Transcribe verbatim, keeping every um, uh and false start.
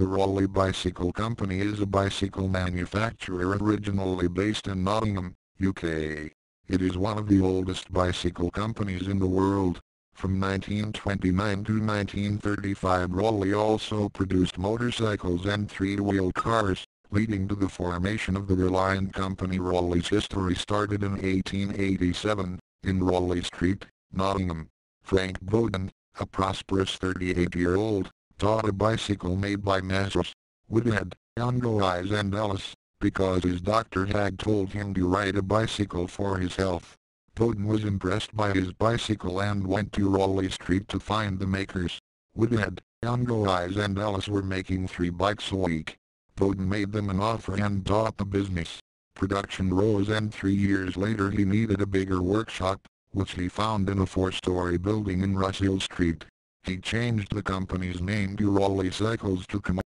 The Raleigh Bicycle Company is a bicycle manufacturer originally based in Nottingham, U K. It is one of the oldest bicycle companies in the world. From nineteen twenty-nine to nineteen thirty-five, Raleigh also produced motorcycles and three-wheel cars, leading to the formation of the Reliant Company. Raleigh's history started in eighteen eighty-seven, in Raleigh Street, Nottingham. Frank Bowden, a prosperous thirty-eight-year-old, bought a bicycle made by Messrs. Whitehead, Angois and Ellis, because his doctor had told him to ride a bicycle for his health. Bowden was impressed by his bicycle and went to Raleigh Street to find the makers. Whitehead, Angois and Ellis were making three bikes a week. Bowden made them an offer and bought the business. Production rose, and three years later he needed a bigger workshop, which he found in a four-story building in Russell Street. He changed the company's name to Raleigh Cycles to come